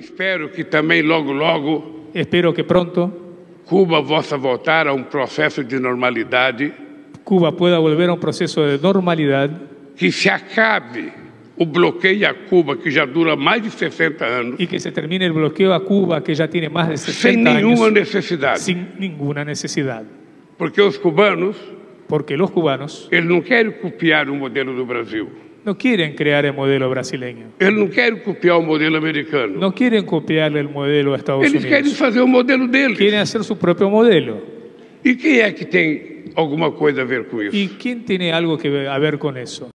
Espero que também logo Espero que pronto Cuba possa voltar a um processo de normalidade, Cuba pueda volver a un proceso de normalidad, que se acabe o bloqueio a Cuba, que já dura mais de 60 anos, y que se termine el bloqueo a Cuba, que ya tiene más de sem 60 nenhuma años, necessidade. sin ninguna necesidad. Porque os cubanos, Porque los cubanos eles não querem copiar o modelo do Brasil. no quieren crear el modelo brasileño, Eles não querem copiar o modelo americano. no quieren copiarle el modelo a Estados Eles querem Unidos, fazer o modelo deles. quieren hacer su propio modelo. E quem é que tem alguma coisa a ver com isso? ¿Y quién tiene algo que ver con eso?